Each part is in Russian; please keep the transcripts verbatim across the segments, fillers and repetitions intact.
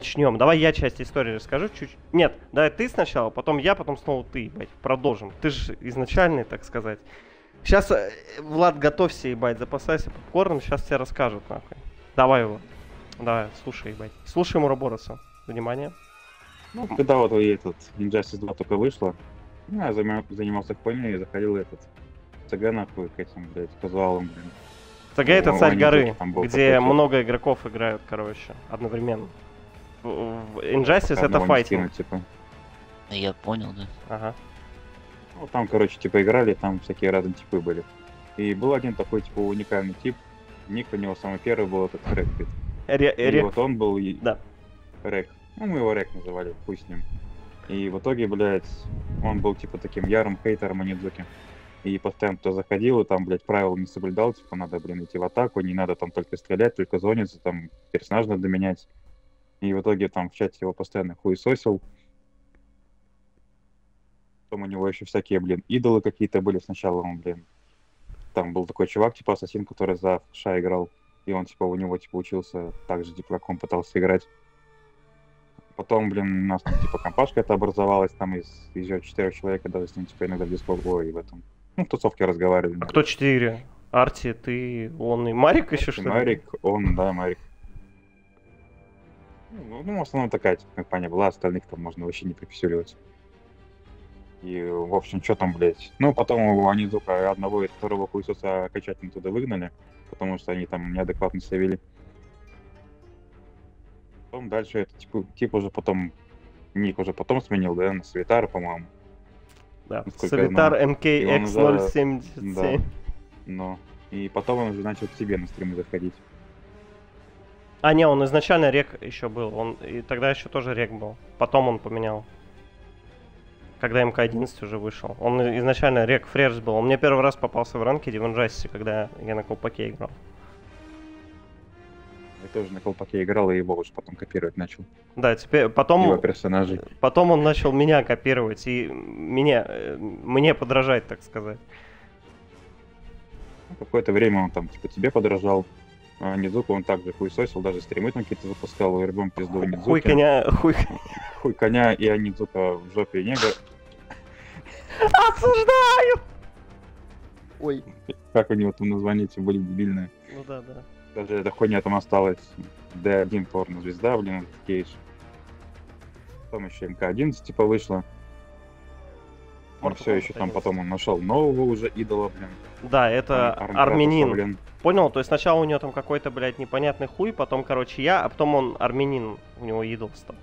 Начнем. Давай я часть истории расскажу чуть. Нет, давай ты сначала, потом я, потом снова ты, ебать. Продолжим. Ты же изначальный, так сказать. Сейчас, э, Влад, готовься, ебать, запасайся попкорном, сейчас тебе расскажут, нахуй. Давай, Влад. Давай, слушай, ебать. Слушаем Уробороса. Внимание. Ну, когда вот и этот Injustice два только вышло, ну, я занима- занимался хуйней и заходил этот ЦГ нахуй к этим, блядь, казуалам, блин. ЦГ это Ну, царь они горы, тоже там был где такой, много игроков играют, короче, одновременно. В в Injustice пока это одного не файтинг. скинуть, типа. Я понял, да. Ага. Ну, там, короче, типа играли, там всякие разные типы были. И был один такой, типа, уникальный тип. Ник у него самый первый был этот Рэк. Ре- И ре- вот он был и- Да. Рэк. Ну, мы его Рэк называли, хуй с ним. И в итоге, блядь, он был, типа, таким ярым хейтером Анидзуки. И постоянно туда заходил, и там, блядь, правил не соблюдал, типа, надо, блин, идти в атаку, не надо там только стрелять, только зониться, там, персонаж надо менять. И в итоге там в чате его постоянно хуесосил. Потом у него еще всякие, блин, идолы какие-то были. Сначала он, блин, там был такой чувак, типа, ассасин, который за ФШ играл. И он, типа, у него, типа, учился так же, типа, как он пытался играть. Потом, блин, у нас там, типа, компашка это образовалась, там из еще четырех человек, я даже с ним, типа, иногда в Discord и в этом, ну, в тусовке разговаривали. А кто четыре? Арти, ты, он и Марик еще что ли? Марик, он, да, Марик. Ну, ну, в основном такая, типа, компания была, остальных там можно вообще не приписюливать. И, в общем, что там, блядь. Ну, потом они только одного и второго хуесоса окончательно туда выгнали, потому что они там неадекватно себя вели. Потом дальше это, типа, тип уже потом, ник уже потом сменил, да, на Светара, по-моему. Да. Насколько я Солитар знаю. эм кей И он икс уже- ноль семьдесят семь. Да. Но. И потом он уже начал к себе на стримы заходить. А, не, он изначально рек еще был. Он и тогда еще тоже рек был. Потом он поменял. Когда эм ка одиннадцать уже вышел. Он изначально рек фреш был. Он мне первый раз попался в ранке в Injustice, когда я на колпаке играл. Я тоже на колпаке играл, и его уже потом копировать начал. Да, теперь потом. Его персонажей. Потом он начал меня копировать и меня, э, мне подражать, так сказать. Ну, какое-то время он там, типа, тебе подражал. А Нидзуку он также хуесосил, даже стримы там какие-то запускал, и рыбом пизду Нидзуки. Хуй коня, хуй... Хуй коня и Анидзука в жопе нега. Осуждаю! Ой. Как у него там названия эти были дебильные. Ну да, да. Даже эта хуйня там осталась. дэ один порно-звезда, блин, Кейдж. Потом еще эм ка одиннадцать типа вышла. Он Mortal все Kombat еще там одиннадцать. потом он нашел нового уже идола, блин. Да, это Ар- армянин. блин. Понял? То есть сначала у него там какой-то, блядь, непонятный хуй, потом, короче, я, а потом он армянин, у него идол стал.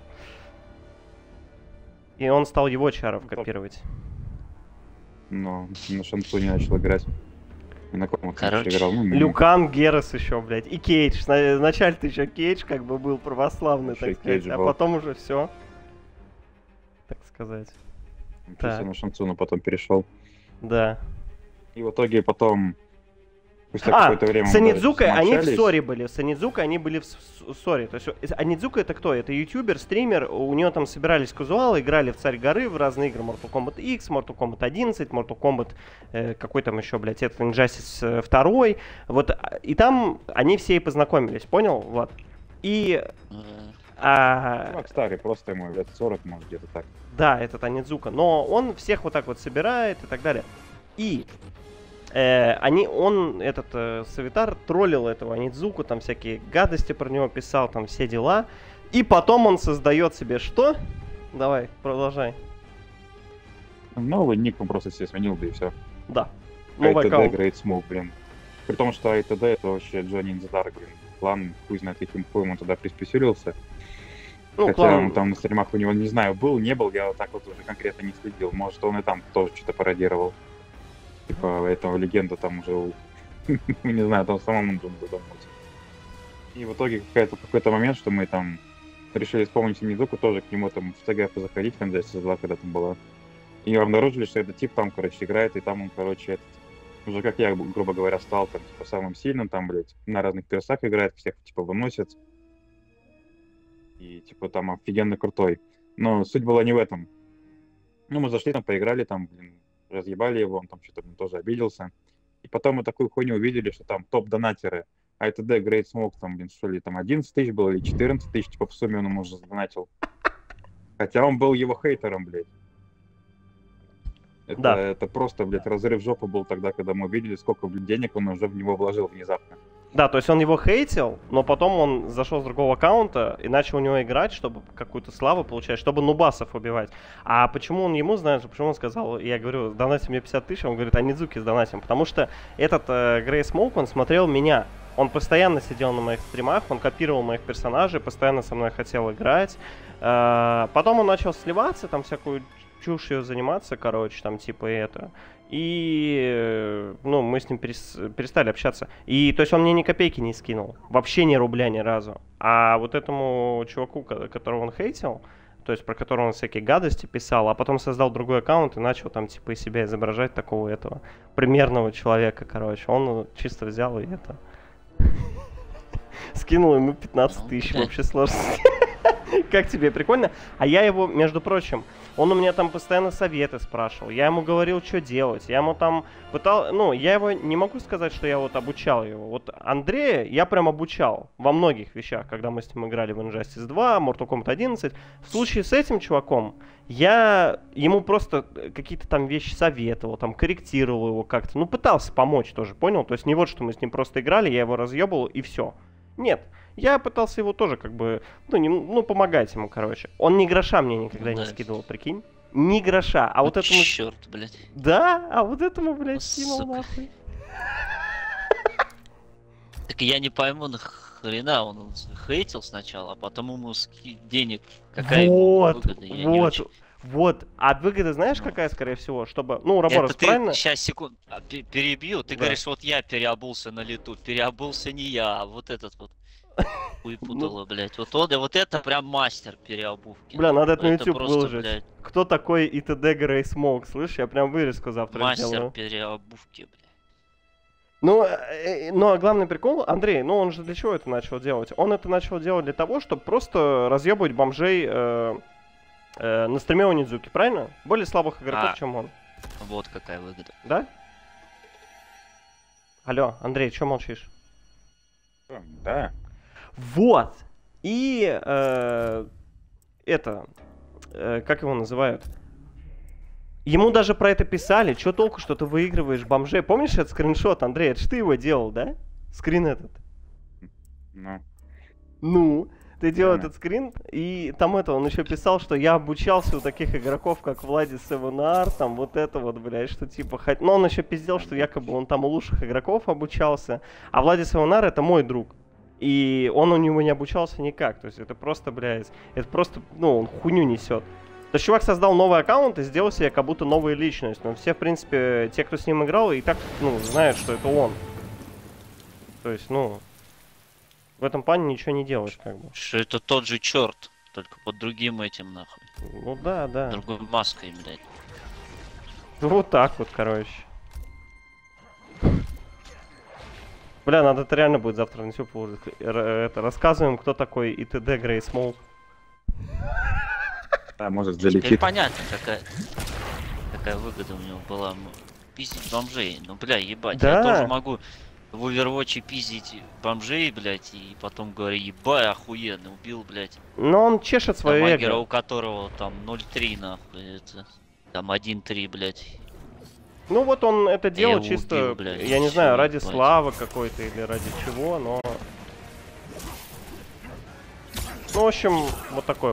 И он стал его чаров копировать. Но на шансоне начал играть. И на ком он Короче, играл? Ну, на- Люкан, Герас еще, блядь, и Кейдж. Сна- Вначале-то еще Кейдж как бы был православный, Еще так и сказать, Кейдж а был. потом уже все, так сказать. Чисто так. на шансону потом перешел. Да. И в итоге потом, спустя А, какое-то время... с мы, да, Анидзукой они в смолчались. ссоре были. С Анидзукой они были в с- с- ссоре. То есть э, Анидзука это кто? Это ютубер, стример. У него там собирались казуалы, играли в Царь горы, в разные игры. Mortal Kombat X, Mortal Kombat одиннадцать, Mortal Kombat э, какой там еще, блядь, это Injustice два. Вот, а, и там они все и познакомились, понял, Влад? И... Э, а, Чувак старый, просто ему лет сорок, может, где-то так. да, этот Анидзука. Но он всех вот так вот собирает и так далее. И э, они, он, этот э, Савитар, троллил этого Анидзуку, там всякие гадости про него писал, там все дела. И потом он создает себе что? Давай, продолжай. Новый ник он просто себе сменил, да и все. Да. Новый АйТД аккаунт. Great Smoke, блин. При том, что АйТД это вообще Джонни Инзадар, блин. Клан, хуй знает, каким хуем он тогда приспособился. Ну, Хотя клан... он там на стримах у него, не знаю, был, не был, я вот так вот уже конкретно не следил. Может, он и там тоже что-то пародировал. Типа, этого легенда там уже, у- не знаю, там самому нужно задуматься. И в итоге какая-то, какой-то момент, что мы там решили вспомнить Нидзуку, тоже к нему там в ЦГ позаходить, в Injustice два, когда там была. И обнаружили, что этот тип там, короче, играет, и там он, короче, этот, уже как я, грубо говоря, стал там, типа, самым сильным, там, блядь, на разных персах играет, всех, типа, выносит. И, типа, там офигенно крутой. Но суть была не в этом. Ну, мы зашли там, поиграли, там, блин, разъебали его, он там что-то, блин, тоже обиделся. И потом мы такую хуйню увидели, что там топ-донатеры А ай ти ди Great Smoke там, блин, что ли, там одиннадцать тысяч было или четырнадцать тысяч, типа в сумме он ему уже задонатил. Хотя он был его хейтером, блядь. Это, Да. это просто, блядь, разрыв жопы был тогда, когда мы увидели, сколько, блядь, денег он уже в него вложил внезапно. Да, то есть он его хейтил, но потом он зашел с другого аккаунта и начал у него играть, чтобы какую-то славу получать, чтобы нубасов убивать. А почему он ему, знаешь, почему он сказал, я говорю, донати мне пятьдесят тысяч, он говорит, а Нидзуки с донатим. Потому что этот э, Грей Смоук, он смотрел меня. Он постоянно сидел на моих стримах, он копировал моих персонажей, постоянно со мной хотел играть. Э, потом он начал сливаться, там всякую чушью заниматься, короче, там типа это. И, ну, мы с ним перес, перестали общаться. И, то есть, он мне ни копейки не скинул. Вообще ни рубля ни разу. А вот этому чуваку, которого он хейтил, то есть, про которого он всякие гадости писал, а потом создал другой аккаунт и начал там, типа, из себя изображать такого этого примерного человека, короче. Он чисто взял и это... Скинул ему пятнадцать тысяч, вообще сложно. Как тебе, прикольно? А я его, между прочим, он у меня там постоянно советы спрашивал. Я ему говорил, что делать. Я ему там пытал... Ну, я его не могу сказать, что я вот обучал его. Вот Андрея я прям обучал во многих вещах, когда мы с ним играли в Injustice два, Mortal Kombat одиннадцать. В случае с этим чуваком я ему просто какие-то там вещи советовал, там корректировал его как-то. Ну, пытался помочь тоже, понял? То есть не вот, что мы с ним просто играли, я его разъебывал и все. Нет. Я пытался его тоже как бы, ну, не, ну, помогать ему, короче. Он ни гроша мне никогда Да. не скидывал, прикинь. Ни гроша. А вот этому... Черт, блядь. Да, а вот этому, блядь, Сука. скинул нахуй. Так я не пойму, нахрена он хейтил сначала, а потом ему ски... денег. Какая Вот, ему выгода? Я не вот, очень- вот. А выгода знаешь, Ну. какая, скорее всего? Чтобы, ну, Уроборос, Это ты правильно? сейчас секунд а, пе- перебью. Ты Да. говоришь, вот я переобулся на лету. Переобулся не я, а вот этот вот. Хуй путало, блядь. Вот он, вот это прям мастер переобувки. Бля, надо это на Это YouTube просто, выложить. блядь, Кто такой ай ти ди Grey Smoke? Слышь, я прям вырезку завтра мастер сделаю. переобувки, блядь. Ну, э, ну, а главный прикол, Андрей, ну он же для чего это начал делать? Он это начал делать для того, чтобы просто разъебывать бомжей э, э, на стриме у Нидзуки, правильно? Более слабых игроков, А. чем он. Вот какая выгода. Да? Алло, Андрей, чё молчишь? Да. Вот! И э, это, э, как его называют? Ему даже про это писали, чё толку, что ты выигрываешь бомжей. Помнишь этот скриншот, Андрей? Это ж ты его делал, да? Скрин этот. Ну. Ну, ты делал Верно. этот скрин, и там это, он еще писал, что я обучался у таких игроков, как Влади севен ар, там вот это вот, блядь, что типа... Хот... Но он еще пиздел, что якобы он там у лучших игроков обучался, а Влади севен ар это мой друг. И он у него не обучался никак, то есть это просто, блядь, это просто, ну, он хуйню несет. То есть чувак создал новый аккаунт и сделал себе как будто новую личность, но все, в принципе, те, кто с ним играл, и так, ну, знают, что это он. То есть, ну... В этом плане ничего не делаешь, как бы. Что это тот же черт, только под другим этим нахуй. Ну да, да. Другой маской, блядь. Ну, вот так вот, короче. Бля, надо это реально будет завтра на YouTube выложить. Р- Это, рассказываем, кто такой ай ти ди Grey Smoke. Да, может, Теперь залетит. понятно, какая, какая выгода у него была. м, Пиздить бомжей. Ну, бля, ебать. Да. Я тоже могу в Overwatch пиздить бомжей, блядь, и потом говорю, ебать, охуенно, убил, блядь. Но он чешет свое Дамагера, у эго. которого там ноль три, нахуй, это... Там один три, блядь. Ну вот он это делал его чисто, убил, блядь, я не всё, знаю, ради ебать. славы какой-то или ради чего, но... Ну, в общем, вот такой